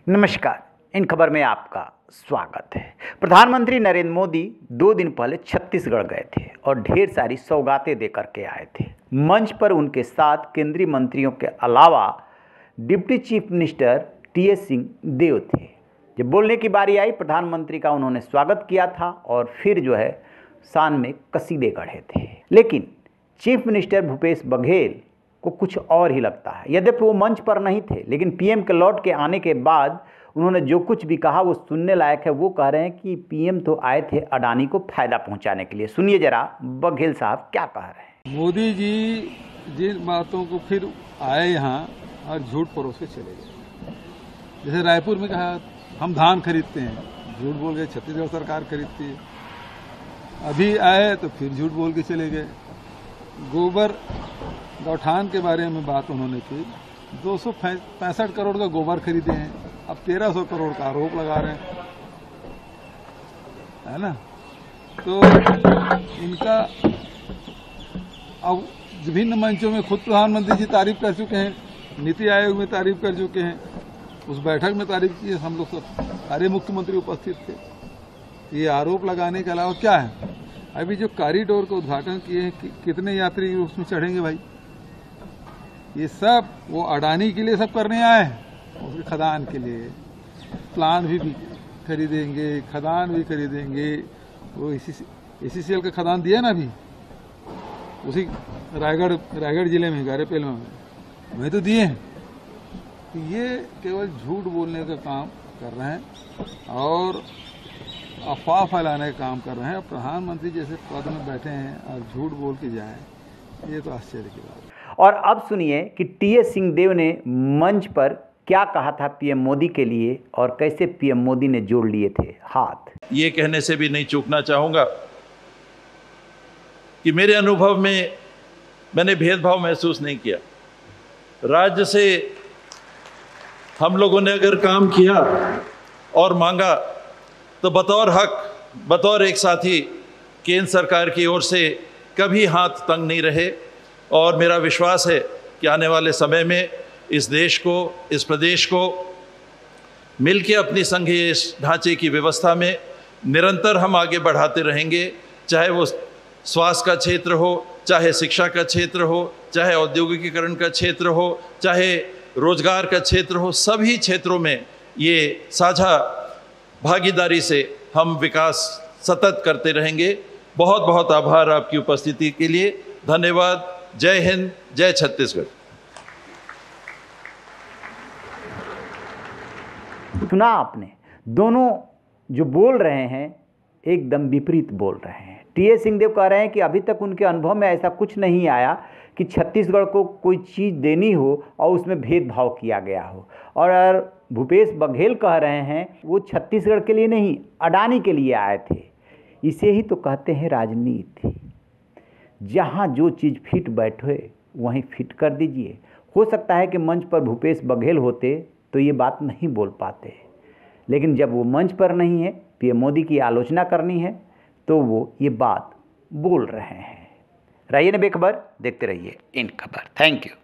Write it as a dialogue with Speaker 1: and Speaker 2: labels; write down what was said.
Speaker 1: नमस्कार। इन खबर में आपका स्वागत है। प्रधानमंत्री नरेंद्र मोदी 2 दिन पहले छत्तीसगढ़ गए थे और ढेर सारी सौगातें देकर के आए थे। मंच पर उनके साथ केंद्रीय मंत्रियों के अलावा deputy chief minister TS Singhdeo थे। जब बोलने की बारी आई, प्रधानमंत्री का उन्होंने स्वागत किया था और फिर शान में कसीदे गढ़े थे। लेकिन चीफ मिनिस्टर भूपेश बघेल को कुछ और ही लगता है। यद्यपि वो मंच पर नहीं थे, लेकिन पीएम के लौट के आने के बाद उन्होंने जो कुछ भी कहा वो सुनने लायक है। वो कह रहे हैं कि पीएम तो आए थे अडानी को फायदा पहुंचाने के लिए। सुनिए जरा बघेल साहब क्या कह रहे हैं।
Speaker 2: मोदी जी जिन बातों को फिर आए यहाँ और झूठ परोस के चले गए। जैसे रायपुर में कहा हम धान खरीदते हैं, झूठ बोल गए छत्तीसगढ़ सरकार खरीदती है। अभी आए तो फिर झूठ बोल के चले गए। गोबर गौठान के बारे में बात उन्होंने की। 265 करोड़ का गोबर खरीदे हैं, अब 1300 करोड़ का आरोप लगा रहे हैं, है ना। तो इनका अब विभिन्न मंचों में खुद प्रधानमंत्री जी तारीफ कर चुके हैं, नीति आयोग में तारीफ कर चुके हैं, उस बैठक में तारीफ की है। हम लोग सब सारे मुख्यमंत्री उपस्थित थे। ये आरोप लगाने के अलावा क्या है? अभी जो कॉरिडोर का उद्घाटन किए हैं, कितने यात्री उसमें चढ़ेंगे भाई? ये सब वो अडानी के लिए सब करने आए हैं, उसके खदान के लिए प्लान भी खरीदेंगे, खदान भी खरीदेंगे। वो एसीसीएल का खदान दिया ना अभी, उसी रायगढ़ जिले में गारेपेल में वही तो दिए हैं। तो ये केवल झूठ बोलने का काम कर रहे हैं और अफवाह फैलाने का काम कर रहे हैं। प्रधानमंत्री जैसे पद में बैठे हैं और झूठ बोल के जाए, ये तो आश्चर्य की बात है।
Speaker 1: और अब सुनिए कि टीएस सिंहदेव ने मंच पर क्या कहा था पीएम मोदी के लिए और कैसे पीएम मोदी ने जोड़ लिए थे हाथ।
Speaker 3: ये कहने से भी नहीं चूकना चाहूँगा कि मेरे अनुभव में मैंने भेदभाव महसूस नहीं किया। राज्य से हम लोगों ने अगर काम किया और मांगा तो बतौर हक, बतौर एक साथी केंद्र सरकार की ओर से कभी हाथ तंग नहीं रहे। और मेरा विश्वास है कि आने वाले समय में इस देश को, इस प्रदेश को मिलकर अपनी संघीय ढांचे की व्यवस्था में निरंतर हम आगे बढ़ाते रहेंगे। चाहे वो स्वास्थ्य का क्षेत्र हो, चाहे शिक्षा का क्षेत्र हो, चाहे औद्योगिकीकरण का क्षेत्र हो, चाहे रोजगार का क्षेत्र हो, सभी क्षेत्रों में ये साझा भागीदारी से हम विकास सतत करते रहेंगे। बहुत बहुत आभार आपकी उपस्थिति के लिए। धन्यवाद। जय हिंद, जय छत्तीसगढ़।
Speaker 1: सुना आपने, दोनों जो बोल रहे हैं एकदम विपरीत बोल रहे हैं। टीएस सिंहदेव कह रहे हैं कि अभी तक उनके अनुभव में ऐसा कुछ नहीं आया कि छत्तीसगढ़ को कोई चीज़ देनी हो और उसमें भेदभाव किया गया हो। और भूपेश बघेल कह रहे हैं वो छत्तीसगढ़ के लिए नहीं, अडानी के लिए आए थे। इसे ही तो कहते हैं राजनीति। जहाँ जो चीज़ फिट बैठे वहीं फिट कर दीजिए। हो सकता है कि मंच पर भूपेश बघेल होते तो ये बात नहीं बोल पाते, लेकिन जब वो मंच पर नहीं है, पीएम मोदी की आलोचना करनी है, तो वो ये बात बोल रहे हैं। रहिए बेखबर, देखते रहिए इन खबर। Thank you.